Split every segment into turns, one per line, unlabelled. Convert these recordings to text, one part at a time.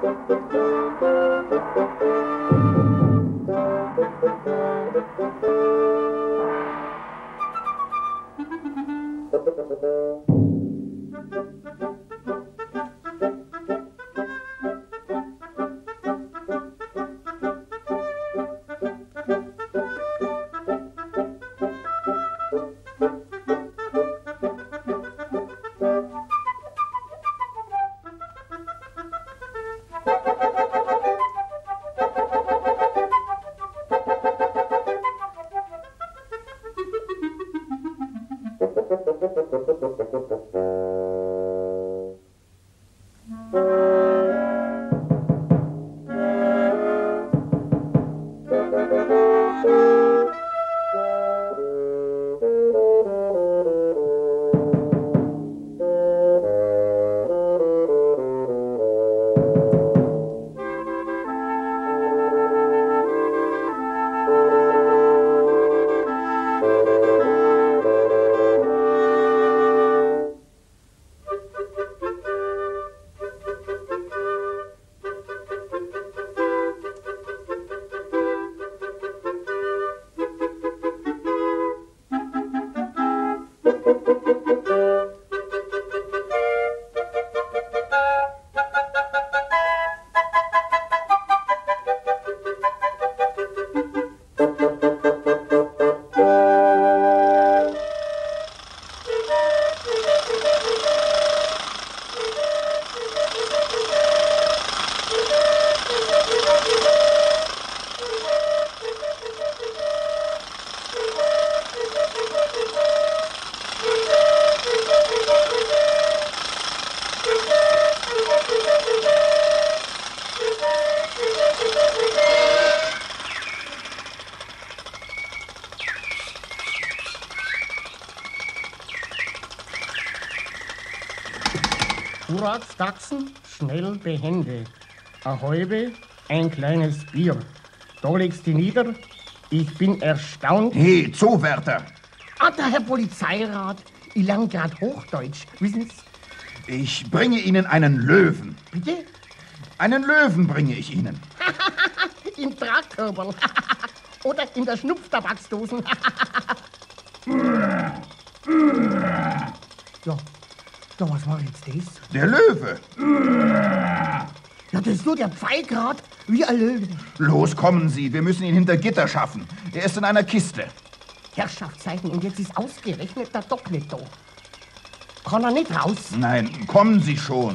Vorratstaxen, schnell behende. Eine halbe, ein kleines Bier. Da legst du nieder. Ich bin erstaunt.
Hey, Zoowärter!
Ah, der Herr Polizeirat. Ich lerne gerade Hochdeutsch, wissen Sie?
Ich bringe Ihnen einen Löwen.
Bitte?
Einen Löwen bringe ich Ihnen.
Im Tragkörperl. Oder in der Schnupftabaksdosen. Ja, was war jetzt das?
Der Löwe.
Ja, das ist nur der Pfeil grad, wie ein Löwe.
Los, kommen Sie, wir müssen ihn hinter Gitter schaffen. Er ist in einer Kiste.
Herrschaftszeichen, und jetzt ist ausgerechnet der Doc nicht da. Kann er nicht raus?
Nein, kommen Sie schon.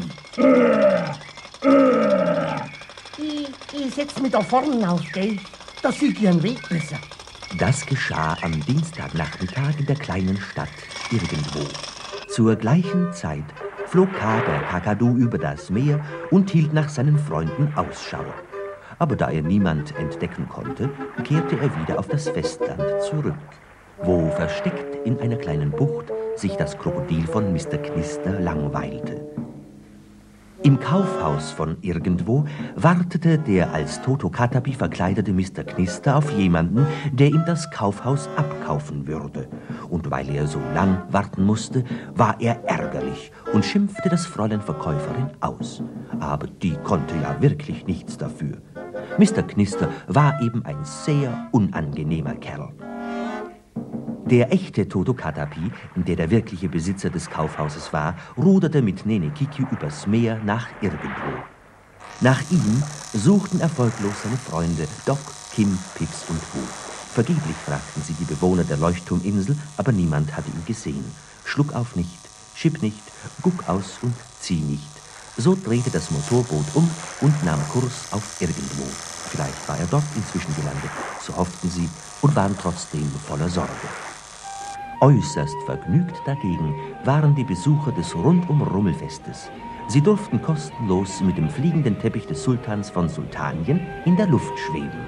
Ich setz mich da vorne auf, gell? Da sieh ich einen Weg besser.
Das geschah am Dienstagnachmittag in der kleinen Stadt irgendwo. Zur gleichen Zeit flog der Kakadu über das Meer und hielt nach seinen Freunden Ausschau. Aber da er niemand entdecken konnte, kehrte er wieder auf das Festland zurück, wo versteckt in einer kleinen Bucht sich das Krokodil von Mr. Knister langweilte. Im Kaufhaus von irgendwo wartete der als Totokatapi verkleidete Mr. Knister auf jemanden, der ihm das Kaufhaus abkaufen würde. Und weil er so lang warten musste, war er ärgerlich und schimpfte das Fräulein Verkäuferin aus. Aber die konnte ja wirklich nichts dafür. Mr. Knister war eben ein sehr unangenehmer Kerl. Der echte Totokatapi, der wirkliche Besitzer des Kaufhauses war, ruderte mit Nene Kiki übers Meer nach irgendwo. Nach ihm suchten erfolglos seine Freunde Doc, Kim, Pix und Wu. Vergeblich fragten sie die Bewohner der Leuchtturminsel, aber niemand hatte ihn gesehen. Schluckauf nicht, Schipp nicht, Guck aus und Zieh nicht. So drehte das Motorboot um und nahm Kurs auf irgendwo. Vielleicht war er dort inzwischen gelandet, so hofften sie und waren trotzdem voller Sorge. Äußerst vergnügt dagegen waren die Besucher des Rundum-Rummelfestes. Sie durften kostenlos mit dem fliegenden Teppich des Sultans von Sultanien in der Luft schweben.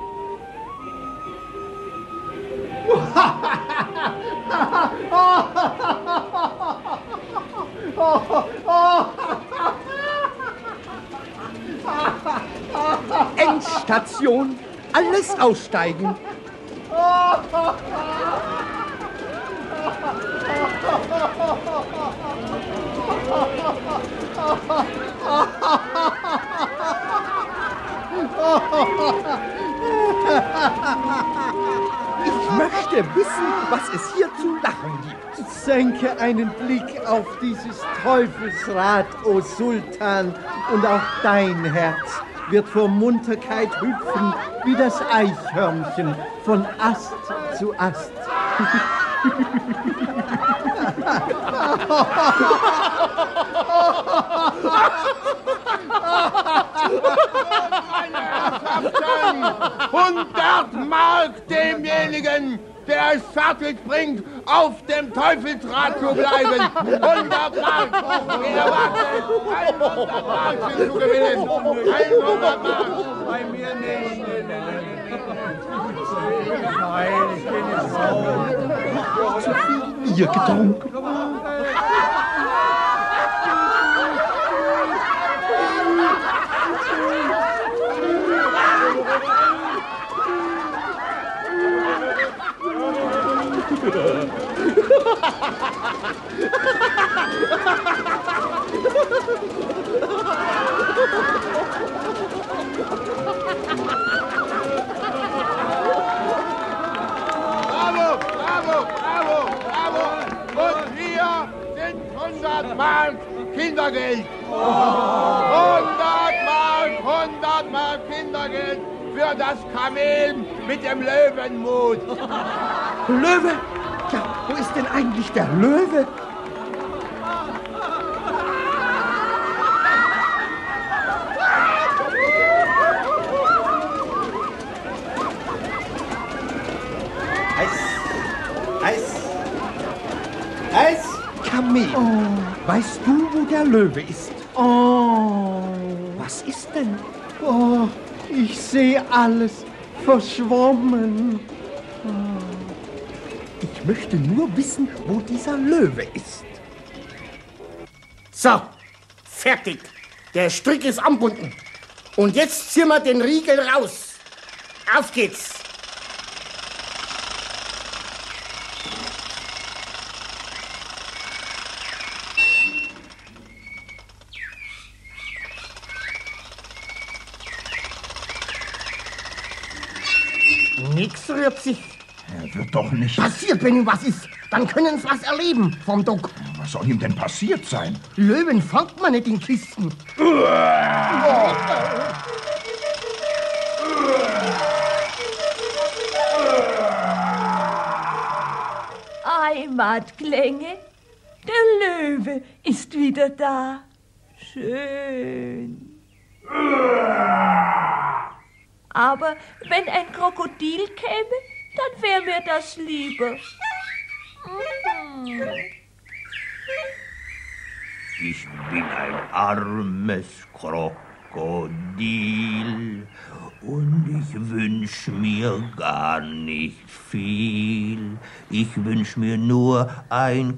Endstation, alles aussteigen. möchte wissen, was es hier zu lachen gibt.
Senke einen Blick auf dieses Teufelsrad, o Sultan, und auch dein Herz wird vor Munterkeit hüpfen wie das Eichhörnchen von Ast zu Ast.
Meine Herrschaften, 100 Mark demjenigen, der es fertig bringt, auf dem Teufelsrad zu bleiben. 100 Mark. Wer wartet? 100 Mark sind zu gewinnen. 100 Mark. Bei mir nicht. Nein, ich bin nicht so.
Zu viel Bier getrunken.
Bravo, bravo, bravo, bravo. Und hier sind 100 Mark Kindergeld. 100 Mark Kindergeld für das Kamel mit dem Löwenmut.
Löwe? Ja, wo ist denn eigentlich der Löwe?
Eis.
Kamel.
Oh.
Weißt du, wo der Löwe ist?
Oh.
Was ist denn?
Oh, ich sehe alles verschwommen.
Ich möchte nur wissen, wo dieser Löwe ist.
So, fertig. Der Strick ist angebunden. Und jetzt ziehen wir den Riegel raus. Auf geht's. Nix rührt sich.
Er wird doch nicht...
Passiert, wenn ihm was ist. Dann können sie was erleben vom Duck.
Was soll ihm denn passiert sein?
Löwen fangt man nicht in Kisten.
Heimatklänge, der Löwe ist wieder da. Schön. Aber wenn ein Krokodil käme, dann wäre mir das lieber.
Ich bin ein armes Krokodil und ich wünsch mir gar nicht viel. Ich wünsch mir nur ein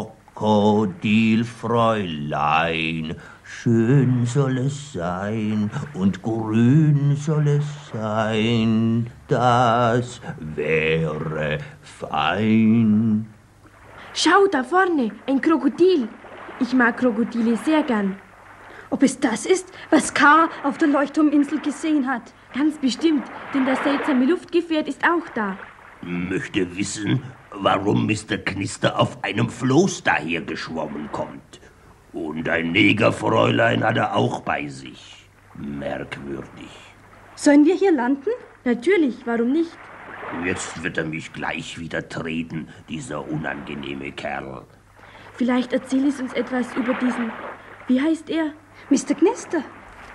Krokodilfräulein. Schön soll es sein und grün soll es sein, das wäre fein.
Schau, da vorne, ein Krokodil. Ich mag Krokodile sehr gern. Ob es das ist, was K. auf der Leuchtturminsel gesehen hat? Ganz bestimmt, denn das seltsame Luftgefährt ist auch da.
Möchte wissen, warum Mr. Knister auf einem Floß dahergeschwommen kommt. Und ein Negerfräulein hat er auch bei sich. Merkwürdig.
Sollen wir hier landen? Natürlich, warum nicht?
Jetzt wird er mich gleich wieder treten, dieser unangenehme Kerl.
Vielleicht erzähl es uns etwas über diesen... Wie heißt er? Mr. Knister.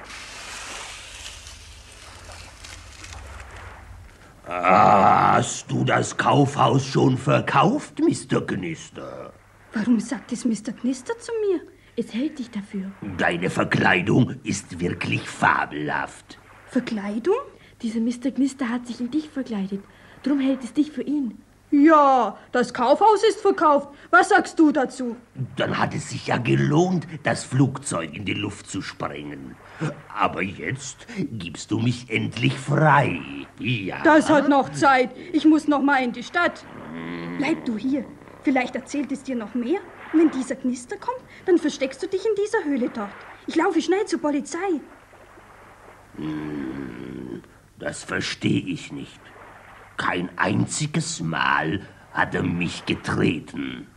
Hast du das Kaufhaus schon verkauft, Mr. Knister?
Warum sagt es Mr. Knister zu mir? Es hält dich dafür.
Deine Verkleidung ist wirklich fabelhaft.
Verkleidung? Dieser Mr. Knister hat sich in dich verkleidet. Drum hält es dich für ihn.
Ja, das Kaufhaus ist verkauft. Was sagst du dazu?
Dann hat es sich ja gelohnt, das Flugzeug in die Luft zu sprengen. Aber jetzt gibst du mich endlich frei. Ja.
Das hat noch Zeit. Ich muss noch mal in die Stadt.
Bleib du hier. Vielleicht erzählt es dir noch mehr. Und wenn dieser Knister kommt, dann versteckst du dich in dieser Höhle dort. Ich laufe schnell zur Polizei.
Das verstehe ich nicht.
Kein einziges Mal hat er mich getreten.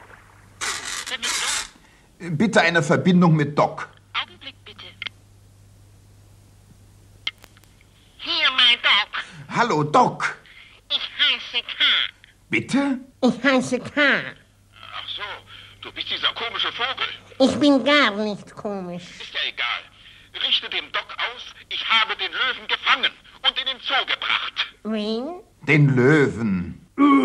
Bitte eine Verbindung mit Doc.
Augenblick bitte. Hier, mein Doc.
Hallo, Doc.
Ich heiße K.
Bitte?
Ich heiße K.
Ach so, du bist dieser komische Vogel.
Ich bin gar nicht komisch.
Ist ja egal. Richte dem Doc aus, ich habe den Löwen gefangen und in den Zoo gebracht.
Wen?
Den Löwen.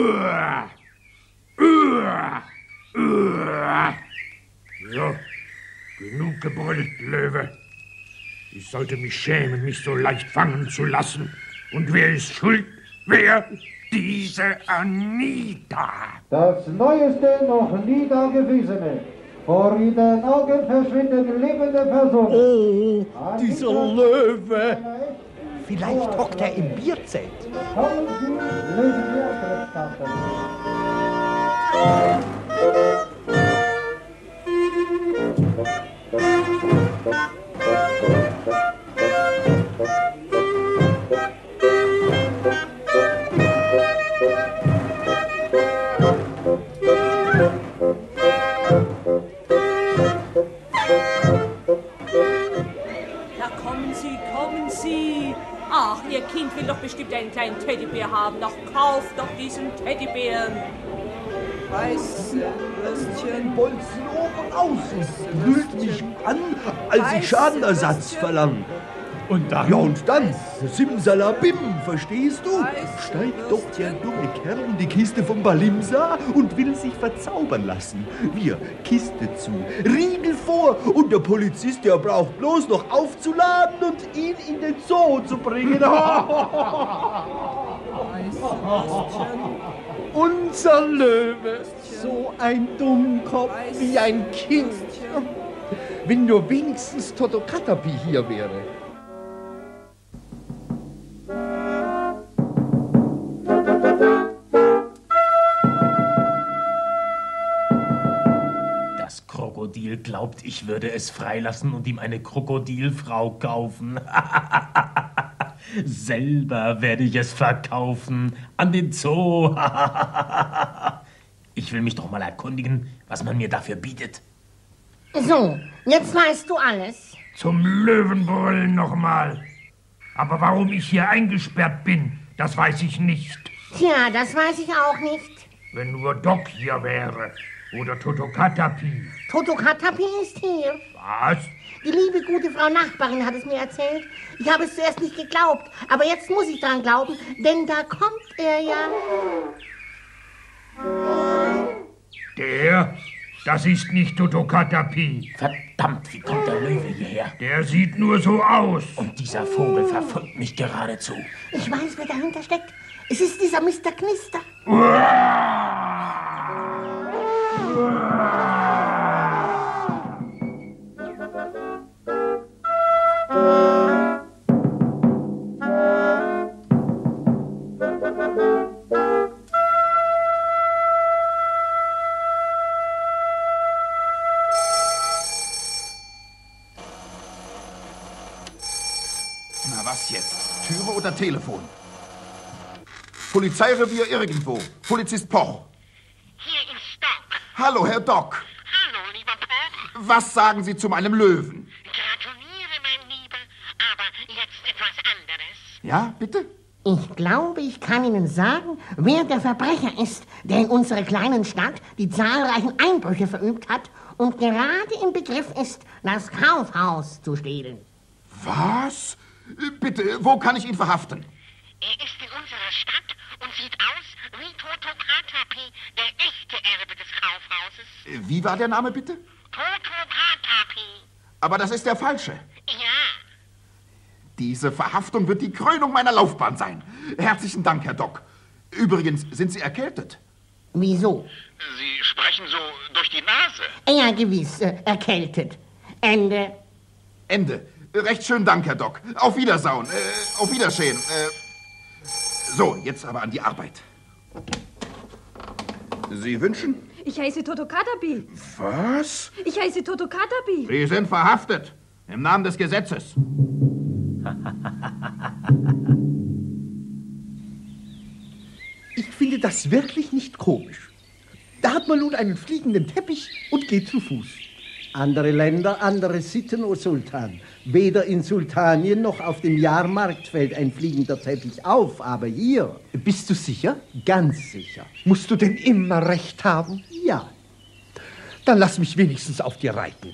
So, genug gebrüllt, Löwe. Ich sollte mich schämen, mich so leicht fangen zu lassen. Und wer ist schuld? Wer? Diese Anita.
Das Neueste noch nie Dagewesene. Vor ihren Augen verschwinden lebende Personen.
Oh, dieser Löwe.
Vielleicht hockt er im Bierzelt.
Kommen Sie, lösen Sie Aufmerksamkeit.
Kommen Sie. Ach, Ihr Kind will doch bestimmt einen kleinen Teddybär haben. Doch kauft doch diesen Teddybären.
Weißwürstchen, Bolzen oben außen. Brüllt mich an, als ich Schadenersatz verlang. Und dann? Ja, und dann? Simsalabim, verstehst du? Steigt doch der dumme Kerl in die Kiste vom Balimsa und will sich verzaubern lassen. Wir, Kiste zu, Riegel vor und der Polizist, der braucht bloß noch aufzuladen und ihn in den Zoo zu bringen.
Unser Löwe, so ein Dummkopf wie ein Kind. Wenn nur wenigstens Totokatapi hier wäre.
Das Krokodil glaubt, ich würde es freilassen und ihm eine Krokodilfrau kaufen. Selber werde ich es verkaufen an den Zoo. Ich will mich doch mal erkundigen, was man mir dafür bietet.
So, jetzt weißt du alles.
Zum Löwenbrüllen nochmal. Aber warum ich hier eingesperrt bin, das weiß ich nicht.
Tja, das weiß ich auch nicht.
Wenn nur Doc hier wäre. Oder Totokatapi.
Totokatapi ist hier.
Was?
Die liebe, gute Frau Nachbarin hat es mir erzählt. Ich habe es zuerst nicht geglaubt, aber jetzt muss ich dran glauben, denn da kommt er ja.
Der? Das ist nicht Totokatapi.
Verdammt, wie kommt der Löwe hierher?
Der sieht nur so aus.
Und dieser Vogel verfolgt mich geradezu.
Ich weiß, wer dahinter steckt. Es ist dieser Mr. Knister.
Na, was jetzt? Türe oder Telefon? Polizeirevier irgendwo. Polizist Poch.
Hier ist Doc.
Hallo, Herr Doc.
Hallo, lieber Poch.
Was sagen Sie zu meinem Löwen?
Gratuliere, mein Lieber. Aber jetzt etwas anderes.
Ja, bitte?
Ich glaube, ich kann Ihnen sagen, wer der Verbrecher ist, der in unserer kleinen Stadt die zahlreichen Einbrüche verübt hat und gerade im Begriff ist, das Kaufhaus zu stehlen.
Was? Bitte, wo kann ich ihn verhaften?
Er ist in unserer Stadt und sieht aus wie Totokatapi, der echte Erbe des Kaufhauses.
Wie war der Name, bitte?
Totokatapi.
Aber das ist der falsche.
Ja.
Diese Verhaftung wird die Krönung meiner Laufbahn sein. Herzlichen Dank, Herr Doc. Übrigens, sind Sie erkältet?
Wieso?
Sie sprechen so durch die Nase.
Ja, gewiss, erkältet. Ende.
Ende. Recht schönen Dank, Herr Doc. Auf Wiedersehen. Auf Wiedersehen. So, jetzt aber an die Arbeit. Sie wünschen?
Ich heiße Totokatapi.
Was?
Ich heiße Totokatapi.
Sie sind verhaftet. Im Namen des Gesetzes.
das wirklich nicht komisch. Da hat man nun einen fliegenden Teppich und geht zu Fuß.
Andere Länder, andere Sitten, o Sultan. Weder in Sultanien noch auf dem Jahrmarkt fällt ein fliegender Teppich auf, aber hier...
Bist du sicher?
Ganz sicher.
Musst du denn immer recht haben?
Ja.
Dann lass mich wenigstens auf dir reiten.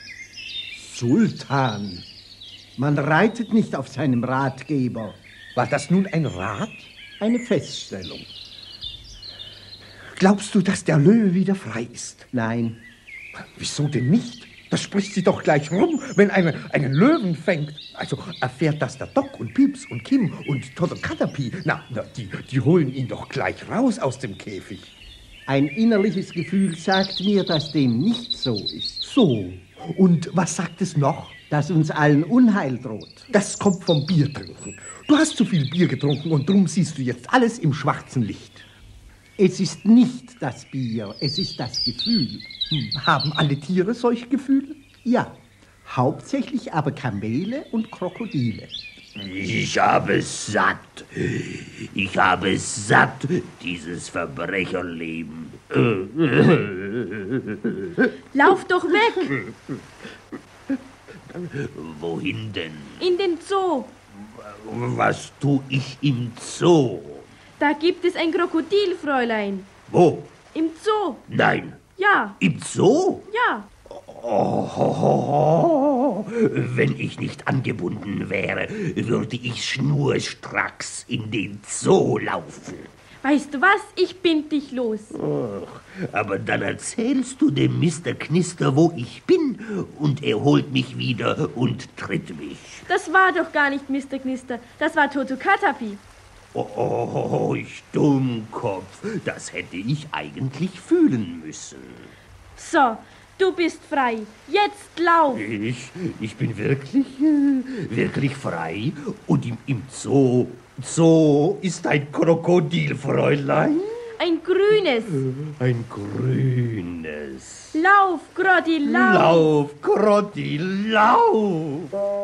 Sultan, man reitet nicht auf seinem Ratgeber.
War das nun ein Rat?
Eine Feststellung.
Glaubst du, dass der Löwe wieder frei ist?
Nein.
Wieso denn nicht? Das spricht sie doch gleich rum, wenn einen Löwen fängt. Also erfährt das der Doc und Pieps und Kim und Toddlekatterpie. Na, die holen ihn doch gleich raus aus dem Käfig.
Ein innerliches Gefühl sagt mir, dass dem nicht so ist.
So. Und was sagt es noch?
Dass uns allen Unheil droht.
Das kommt vom Biertrinken. Du hast zu viel Bier getrunken und drum siehst du jetzt alles im schwarzen Licht.
Es ist nicht das Bier, es ist das Gefühl.
Haben alle Tiere solche Gefühle?
Ja, hauptsächlich aber Kamele und Krokodile.
Ich habe es satt. Ich habe es satt, dieses Verbrecherleben.
Lauf doch weg!
Wohin denn?
In den Zoo.
Was tu ich im Zoo?
Da gibt es ein Krokodil, Fräulein.
Wo?
Im Zoo.
Nein.
Ja.
Im Zoo?
Ja.
Oh, wenn ich nicht angebunden wäre, würde ich schnurstracks in den Zoo laufen.
Weißt du was? Ich bind dich los.
Ach, aber dann erzählst du dem Mr. Knister, wo ich bin, und er holt mich wieder und tritt mich.
Das war doch gar nicht Mr. Knister, das war Toddlekatterpie.
Oh, ich Dummkopf, das hätte ich eigentlich fühlen müssen.
So, du bist frei. Jetzt lauf.
Ich bin wirklich frei und im Zoo ist ein Krokodil, Fräulein.
Ein grünes.
Ein grünes.
Lauf, Krokodil, lauf.
Lauf, Krokodil, lauf.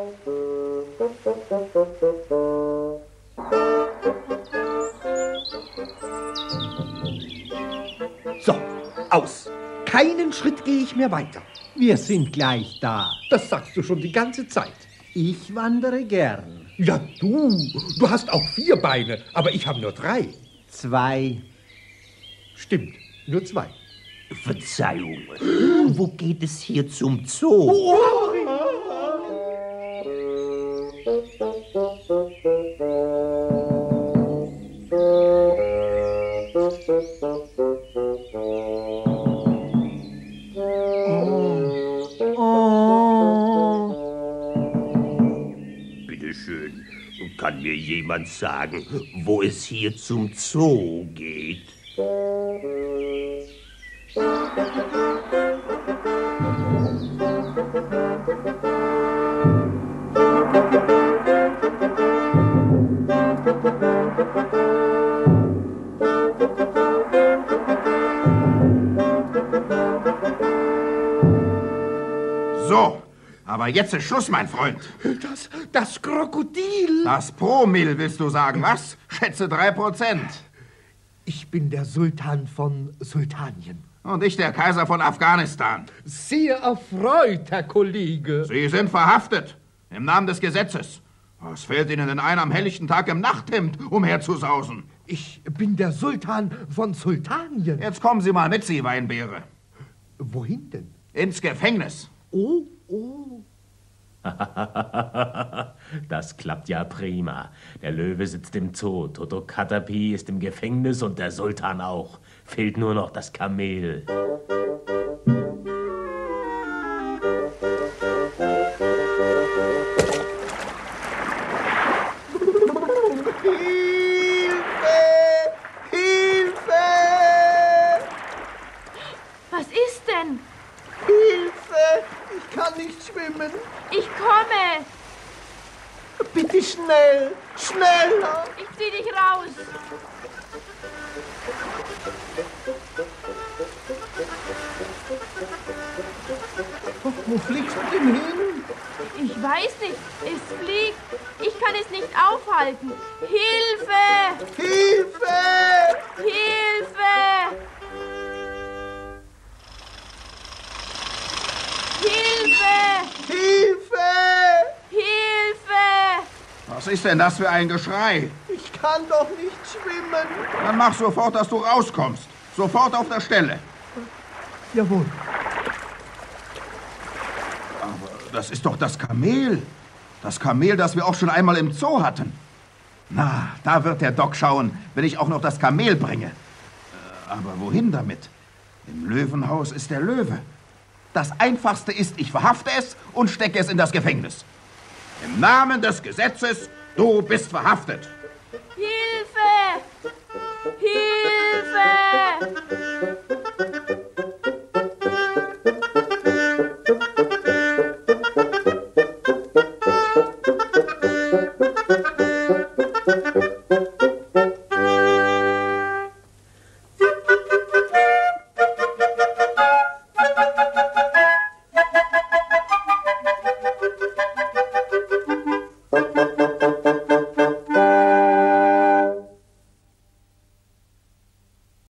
So, aus. Keinen Schritt gehe ich mehr weiter.
Wir sind gleich da.
Das sagst du schon die ganze Zeit.
Ich wandere gern.
Ja, du hast auch 4 Beine, aber ich habe nur 3.
2.
Stimmt, nur 2.
Verzeihung, wo geht es hier zum Zoo?
Oh.
Bitteschön, kann mir jemand sagen, wo es hier zum Zoo geht?
So, aber jetzt ist Schluss, mein Freund.
Das Krokodil.
Das Promille, willst du sagen, was? Schätze 3%.
Ich bin der Sultan von Sultanien.
Und ich der Kaiser von Afghanistan.
Sehr erfreut, Herr Kollege.
Sie sind verhaftet. Im Namen des Gesetzes. Was fällt Ihnen denn ein, am helllichten Tag im Nachthemd umherzusausen?
Ich bin der Sultan von Sultanien.
Jetzt kommen Sie mal mit, Sie Weinbeere.
Wohin denn?
Ins Gefängnis.
Oh.
Das klappt ja prima. Der Löwe sitzt im Zoo, Toddlekatterpie ist im Gefängnis und der Sultan auch. Fehlt nur noch das Kamel.
Hilfe!
Was ist denn?
Hilfe! Ich kann nicht schwimmen.
Ich komme.
Bitte schnell, schneller.
Ich zieh dich raus.
Wo fliegst du denn hin?
Ich weiß nicht, es fliegt. Ich kann es nicht aufhalten. Hilfe!
Hilfe!
Hilfe! Hilfe!
Hilfe!
Hilfe!
Was ist denn das für ein Geschrei?
Ich kann doch nicht schwimmen.
Dann mach sofort, dass du rauskommst. Sofort auf der Stelle.
Jawohl.
Aber das ist doch das Kamel. Das Kamel, das wir auch schon einmal im Zoo hatten. Na, da wird der Doc schauen, wenn ich auch noch das Kamel bringe. Aber wohin damit? Im Löwenhaus ist der Löwe. Das Einfachste ist, ich verhafte es und stecke es in das Gefängnis. Im Namen des Gesetzes, du bist verhaftet.
Hilfe! Hilfe!